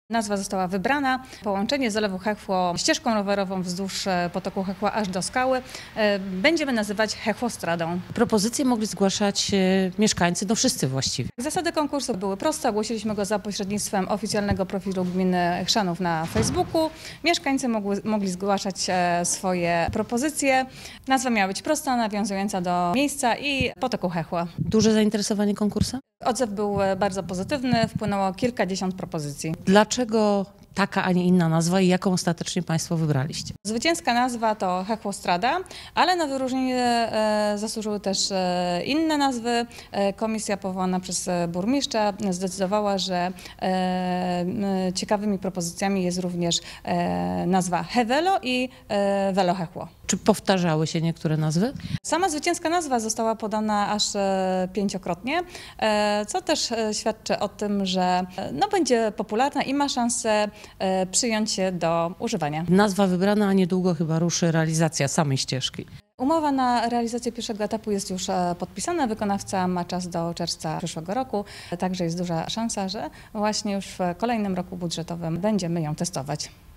Nazwa została wybrana. Połączenie Zalewu Hechło ścieżką rowerową wzdłuż potoku Hechła aż do skały będziemy nazywać Hechłostradą. Propozycje mogli zgłaszać mieszkańcy, no wszyscy właściwie. Zasady konkursu były proste. Ogłosiliśmy go za pośrednictwem oficjalnego profilu gminy Chrzanów na Facebooku. Mieszkańcy mogli zgłaszać swoje propozycje. Nazwa miała być prosta, nawiązująca do miejsca i potoku Hechła. Duże zainteresowanie konkursem? Odzew był bardzo pozytywny, wpłynęło kilkadziesiąt propozycji. Dlaczego taka, a nie inna nazwa i jaką ostatecznie Państwo wybraliście? Zwycięska nazwa to Hechłostrada, ale na wyróżnienie zasłużyły też inne nazwy. Komisja powołana przez burmistrza zdecydowała, że ciekawymi propozycjami jest również nazwa Hewelo i Velo Hechło. Czy powtarzały się niektóre nazwy? Sama zwycięska nazwa została podana aż 5-krotnie, co też świadczy o tym, że będzie popularna i ma szansę przyjąć się do używania. Nazwa wybrana, a niedługo chyba ruszy realizacja samej ścieżki. Umowa na realizację pierwszego etapu jest już podpisana. Wykonawca ma czas do czerwca przyszłego roku. Także jest duża szansa, że właśnie już w kolejnym roku budżetowym będziemy ją testować.